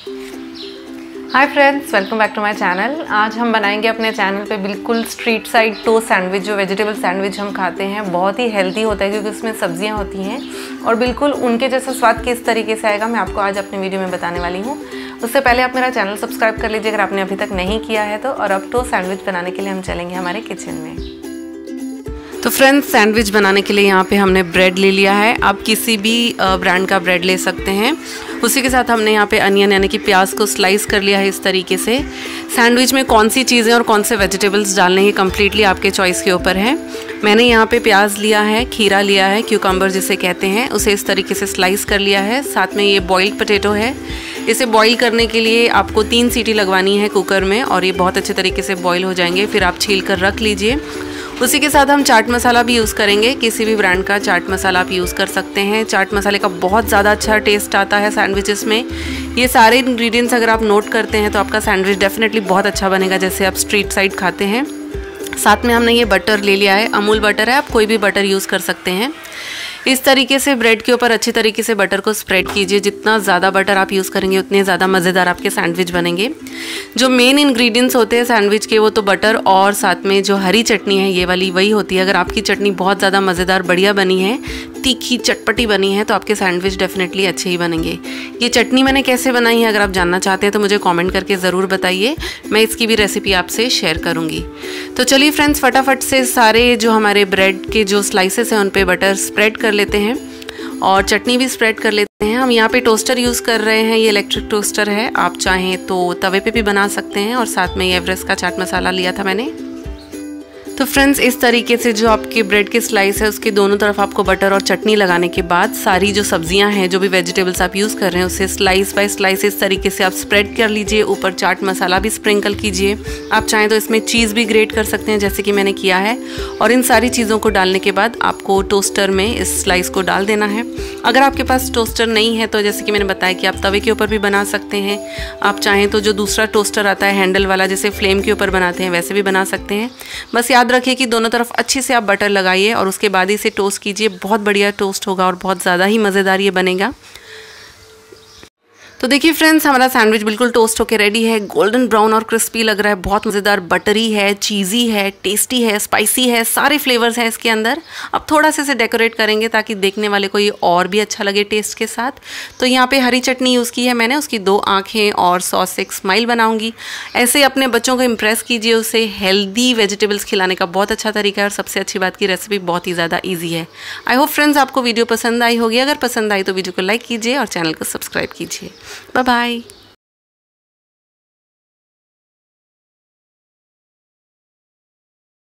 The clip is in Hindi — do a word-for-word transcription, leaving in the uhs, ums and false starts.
Hi friends, welcome back to my channel. आज हम बनाएंगे अपने चैनल पे बिल्कुल स्ट्रीट साइड टोस्ट सैंडविच। जो वेजिटेबल सैंडविच हम खाते हैं बहुत ही हेल्दी होता है क्योंकि उसमें सब्जियां होती हैं और बिल्कुल उनके जैसा स्वाद किस तरीके से आएगा मैं आपको आज अपने वीडियो में बताने वाली हूँ। उससे पहले आप मेरा चैनल सब्सक्राइब कर लीजिए अगर आपने अभी तक नहीं किया है तो। और अब टोस्ट सैंडविच बनाने के लिए हम चलेंगे हमारे किचन में। तो फ्रेंड्स, सैंडविच बनाने के लिए यहाँ पे हमने ब्रेड ले लिया है। आप किसी भी ब्रांड का ब्रेड ले सकते हैं। उसी के साथ हमने यहाँ पे अनियन यानी कि प्याज को स्लाइस कर लिया है इस तरीके से। सैंडविच में कौन सी चीज़ें और कौन से वेजिटेबल्स डालने हैं कम्प्लीटली आपके चॉइस के ऊपर है। मैंने यहाँ पे प्याज लिया है, खीरा लिया है, क्यूकम्बर जिसे कहते हैं, उसे इस तरीके से स्लाइस कर लिया है। साथ में ये बॉइल्ड पोटैटो है। इसे बॉईल करने के लिए आपको तीन सीटी लगवानी है कुकर में और ये बहुत अच्छे तरीके से बॉईल हो जाएंगे। फिर आप छील कर रख लीजिए। उसी के साथ हम चाट मसाला भी यूज़ करेंगे। किसी भी ब्रांड का चाट मसाला आप यूज़ कर सकते हैं। चाट मसाले का बहुत ज़्यादा अच्छा टेस्ट आता है सैंडविचेस में। ये सारे इंग्रेडिएंट्स अगर आप नोट करते हैं तो आपका सैंडविच डेफिनेटली बहुत अच्छा बनेगा जैसे आप स्ट्रीट साइड खाते हैं। साथ में हमने ये बटर ले लिया है, अमूल बटर है, आप कोई भी बटर यूज़ कर सकते हैं। इस तरीके से ब्रेड के ऊपर अच्छी तरीके से बटर को स्प्रेड कीजिए। जितना ज़्यादा बटर आप यूज़ करेंगे उतने ज़्यादा मज़ेदार आपके सैंडविच बनेंगे। जो मेन इंग्रेडिएंट्स होते हैं सैंडविच के वो तो बटर और साथ में जो हरी चटनी है ये वाली वही होती है। अगर आपकी चटनी बहुत ज़्यादा मज़ेदार बढ़िया बनी है, तीखी चटपटी बनी है तो आपके सैंडविच डेफिनेटली अच्छे ही बनेंगे। ये चटनी मैंने कैसे बनाई है अगर आप जानना चाहते हैं तो मुझे कमेंट करके ज़रूर बताइए, मैं इसकी भी रेसिपी आपसे शेयर करूँगी। तो चलिए फ्रेंड्स, फटाफट से सारे जो हमारे ब्रेड के जो स्लाइसेस हैं उन पे बटर स्प्रेड कर लेते हैं और चटनी भी स्प्रेड कर लेते हैं। हम यहाँ पे टोस्टर यूज़ कर रहे हैं, ये इलेक्ट्रिक टोस्टर है। आप चाहें तो तवे पे भी बना सकते हैं। और साथ में ये एवरेस्ट का चाट मसाला लिया था मैंने। तो फ्रेंड्स, इस तरीके से जो आपके ब्रेड के स्लाइस है उसके दोनों तरफ आपको बटर और चटनी लगाने के बाद सारी जो सब्जियां हैं, जो भी वेजिटेबल्स आप यूज़ कर रहे हैं उसे स्लाइस बाय स्लाइस इस तरीके से आप स्प्रेड कर लीजिए। ऊपर चाट मसाला भी स्प्रिंकल कीजिए। आप चाहें तो इसमें चीज़ भी ग्रेट कर सकते हैं जैसे कि मैंने किया है। और इन सारी चीज़ों को डालने के बाद आपको टोस्टर में इस स्लाइस को डाल देना है। अगर आपके पास टोस्टर नहीं है तो जैसे कि मैंने बताया कि आप तवे के ऊपर भी बना सकते हैं। आप चाहें तो जो दूसरा टोस्टर आता है हैंडल वाला, जैसे फ्लेम के ऊपर बनाते हैं, वैसे भी बना सकते हैं। बस याद रखिए कि दोनों तरफ अच्छे से आप बटर लगाइए और उसके बाद इसे टोस्ट कीजिए। बहुत बढ़िया टोस्ट होगा और बहुत ज़्यादा ही मज़ेदार ये बनेगा। तो देखिए फ्रेंड्स, हमारा सैंडविच बिल्कुल टोस्ट होके रेडी है। गोल्डन ब्राउन और क्रिस्पी लग रहा है, बहुत मज़ेदार, बटरी है, चीज़ी है, टेस्टी है, स्पाइसी है, सारे फ्लेवर्स हैं इसके अंदर। अब थोड़ा सा इसे डेकोरेट करेंगे ताकि देखने वाले को ये और भी अच्छा लगे टेस्ट के साथ। तो यहाँ पे हरी चटनी यूज़ की है मैंने, उसकी दो आँखें और सॉस से एक स्माइल बनाऊँगी। ऐसे अपने बच्चों को इम्प्रेस कीजिए। उसे हेल्दी वेजिटेबल्स खिलाने का बहुत अच्छा तरीका है और सबसे अच्छी बात की रेसिपी बहुत ही ज़्यादा ईजी है। आई होप फ्रेंड्स आपको वीडियो पसंद आई होगी। अगर पसंद आई तो वीडियो को लाइक कीजिए और चैनल को सब्सक्राइब कीजिए। Bye bye.